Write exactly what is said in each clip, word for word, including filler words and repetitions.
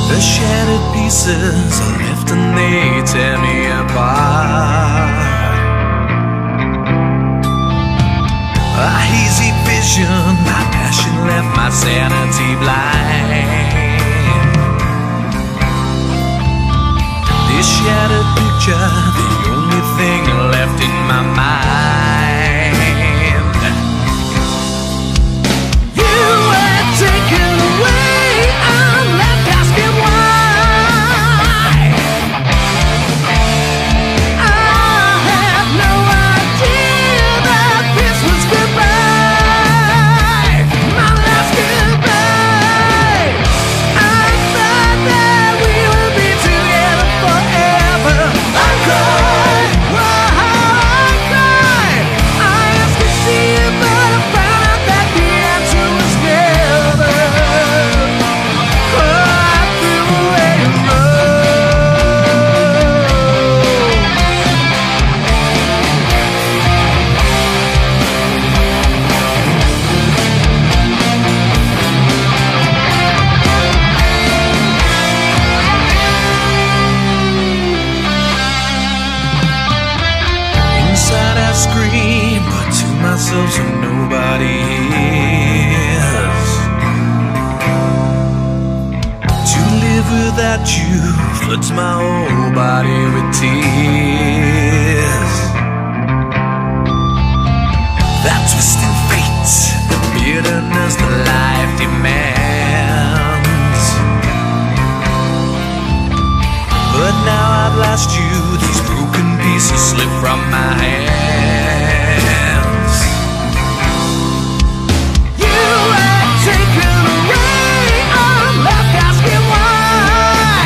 The shattered pieces are left and they tear me apart. A hazy vision, my passion left my sanity blind. This shattered picture, the only thing left in my mind. You were taken away, I'm left asking why. I had no idea that this was goodbye, my last goodbye. I thought that we would be together forever. I cried, oh, I cried. I asked to see you, but I found out that the answer was never. Oh, I threw away a rose. Inside I scream, but to myself so nobody hears. To live without you floods my whole body with tears. That twisting fate, the bitterness that life demands. But now I've lost you, these broken pieces slip from my hands. You were taken away, I'm left asking why.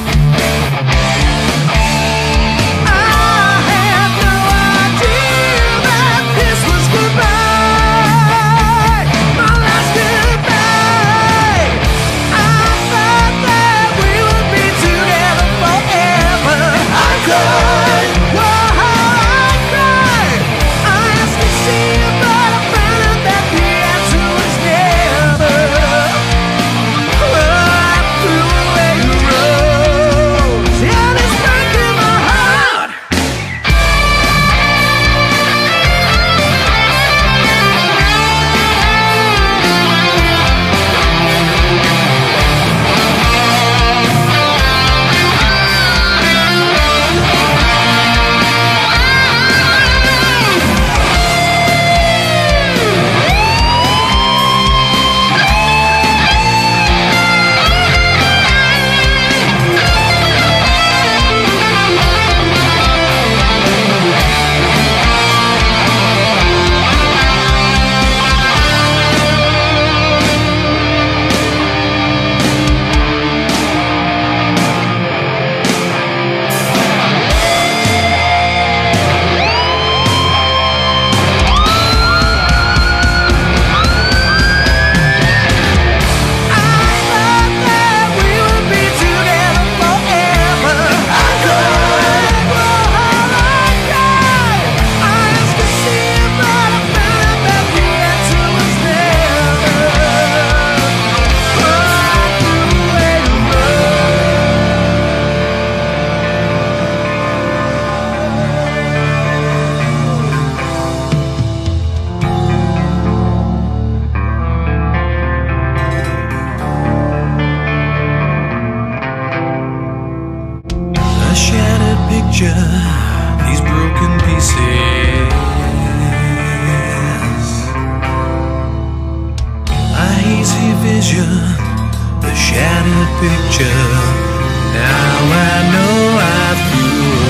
I had no idea that this was goodbye, my last goodbye. I thought that we would be together forever. I cried, oh, I cried. I asked to see you, but I found out that the answer was never. Oh, I threw away a rose, and it's breaking my heart. A shattered picture, these broken pieces. A hazy vision, the shattered picture. Now I know I threw